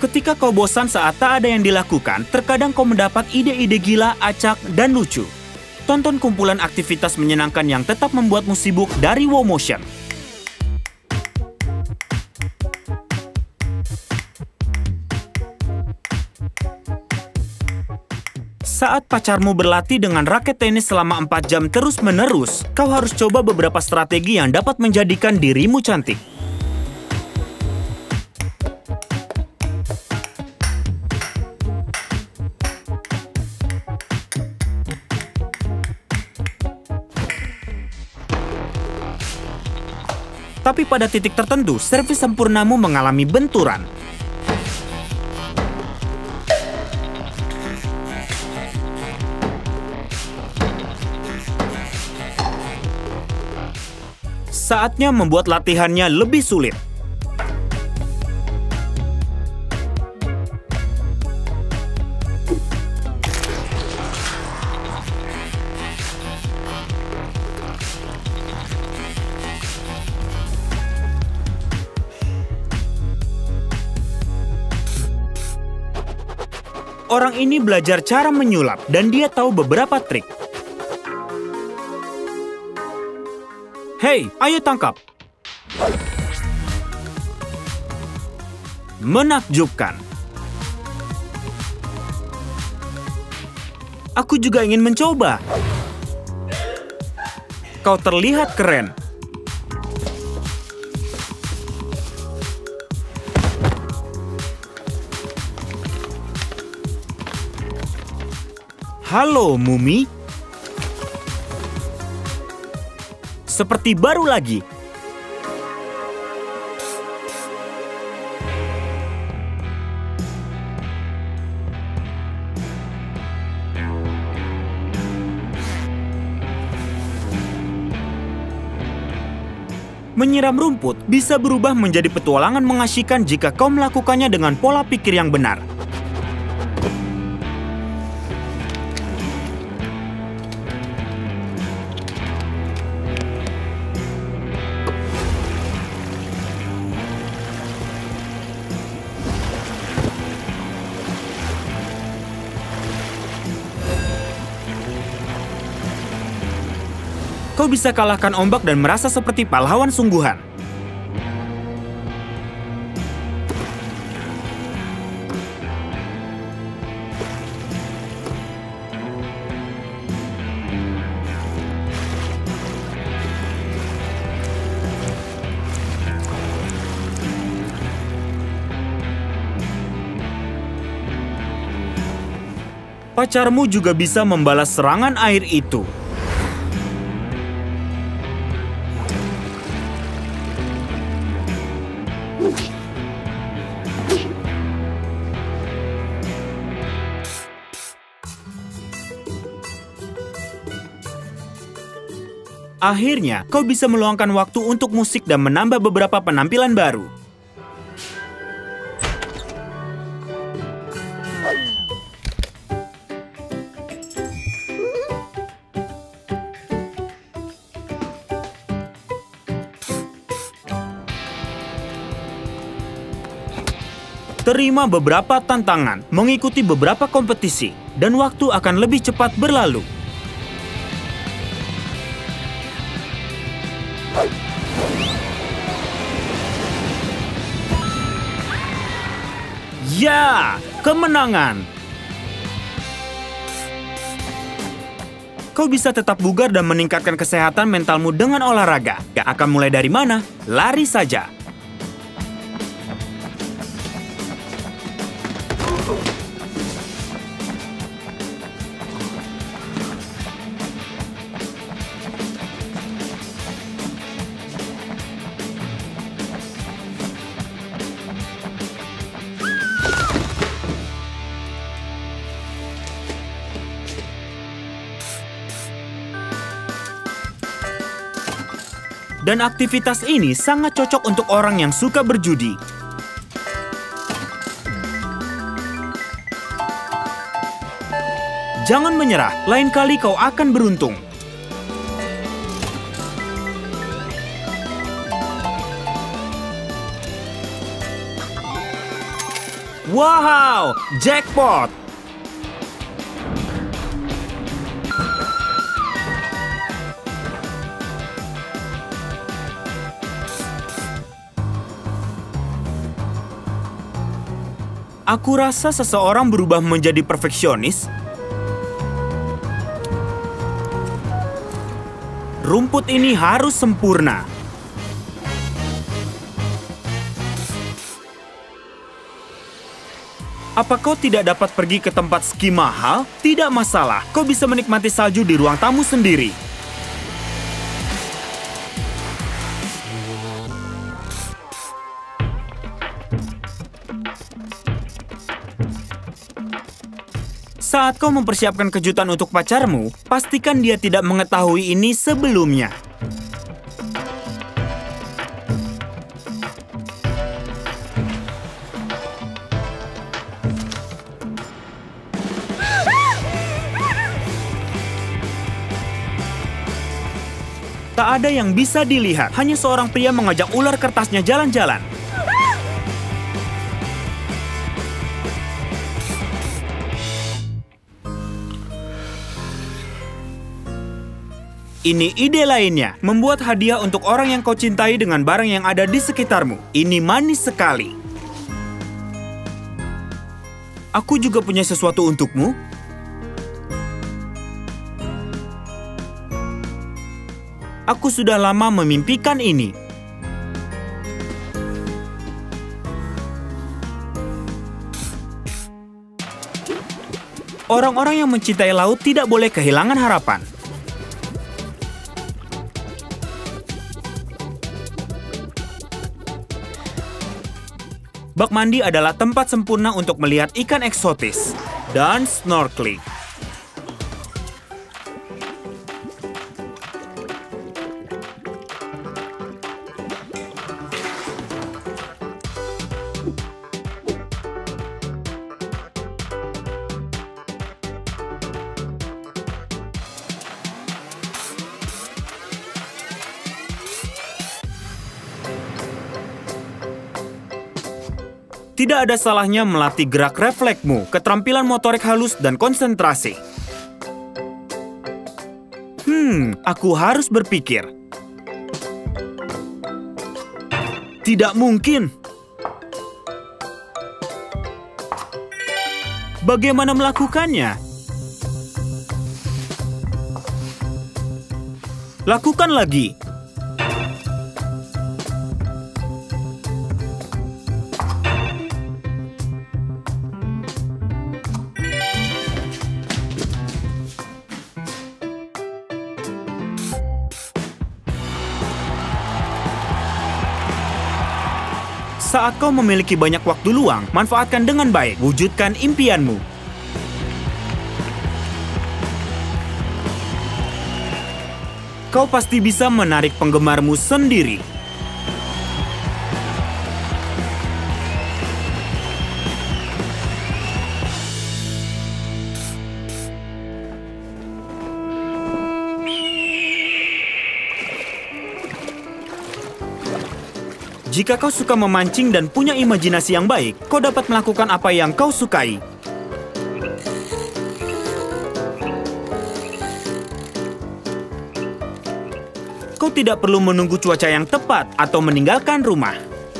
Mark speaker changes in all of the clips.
Speaker 1: Ketika kau bosan saat tak ada yang dilakukan, terkadang kau mendapat ide-ide gila, acak, dan lucu. Tonton kumpulan aktivitas menyenangkan yang tetap membuatmu sibuk dari Wow Motion. Saat pacarmu berlatih dengan raket tenis selama 4 jam terus-menerus, kau harus coba beberapa strategi yang dapat menjadikan dirimu cantik. Tapi pada titik tertentu, servis sempurnamu mengalami benturan. Saatnya membuat latihannya lebih sulit. Orang ini belajar cara menyulap dan dia tahu beberapa trik. Hei, ayo tangkap! Menakjubkan. Aku juga ingin mencoba. Kau terlihat keren. Halo, Mumi. Seperti baru lagi. Menyiram rumput bisa berubah menjadi petualangan mengasyikan jika kau melakukannya dengan pola pikir yang benar. Kau bisa kalahkan ombak dan merasa seperti pahlawan sungguhan. Pacarmu juga bisa membalas serangan air itu. Akhirnya, kau bisa meluangkan waktu untuk musik dan menambah beberapa penampilan baru. Terima beberapa tantangan, mengikuti beberapa kompetisi, dan waktu akan lebih cepat berlalu. Ya, kemenangan! Kau bisa tetap bugar dan meningkatkan kesehatan mentalmu dengan olahraga. Gak akan mulai dari mana? Lari saja! Dan aktivitas ini sangat cocok untuk orang yang suka berjudi. Jangan menyerah, lain kali kau akan beruntung. Wow, jackpot! Aku rasa seseorang berubah menjadi perfeksionis. Rumput ini harus sempurna. Apa kau tidak dapat pergi ke tempat ski mahal? Tidak masalah, kau bisa menikmati salju di ruang tamu sendiri. Saat kau mempersiapkan kejutan untuk pacarmu, pastikan dia tidak mengetahui ini sebelumnya. Tak ada yang bisa dilihat, hanya seorang pria mengajak ular kertasnya jalan-jalan. Ini ide lainnya, membuat hadiah untuk orang yang kau cintai dengan barang yang ada di sekitarmu. Ini manis sekali. Aku juga punya sesuatu untukmu. Aku sudah lama memimpikan ini. Orang-orang yang mencintai laut tidak boleh kehilangan harapan. Bak mandi adalah tempat sempurna untuk melihat ikan eksotis dan snorkeling. Tidak ada salahnya melatih gerak refleksmu, keterampilan motorik halus, dan konsentrasi. Aku harus berpikir. Tidak mungkin. Bagaimana melakukannya? Lakukan lagi. Saat kau memiliki banyak waktu luang, manfaatkan dengan baik. Wujudkan impianmu. Kau pasti bisa menarik penggemarmu sendiri. Jika kau suka memancing dan punya imajinasi yang baik, kau dapat melakukan apa yang kau sukai. Kau tidak perlu menunggu cuaca yang tepat atau meninggalkan rumah.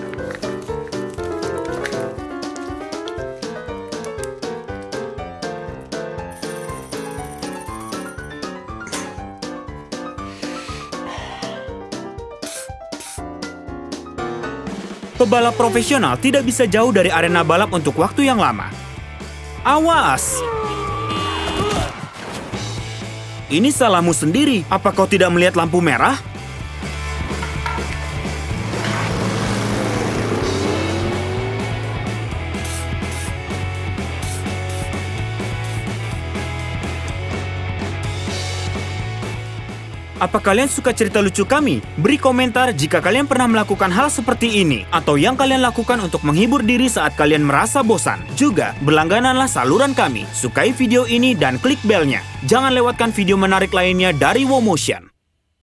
Speaker 1: Pebalap profesional tidak bisa jauh dari arena balap untuk waktu yang lama. Awas! Ini salahmu sendiri. Apa kau tidak melihat lampu merah? Apa kalian suka cerita lucu kami? Beri komentar jika kalian pernah melakukan hal seperti ini atau yang kalian lakukan untuk menghibur diri saat kalian merasa bosan. Juga, berlanggananlah saluran kami. Sukai video ini dan klik belnya. Jangan lewatkan video menarik lainnya dari WoMotion.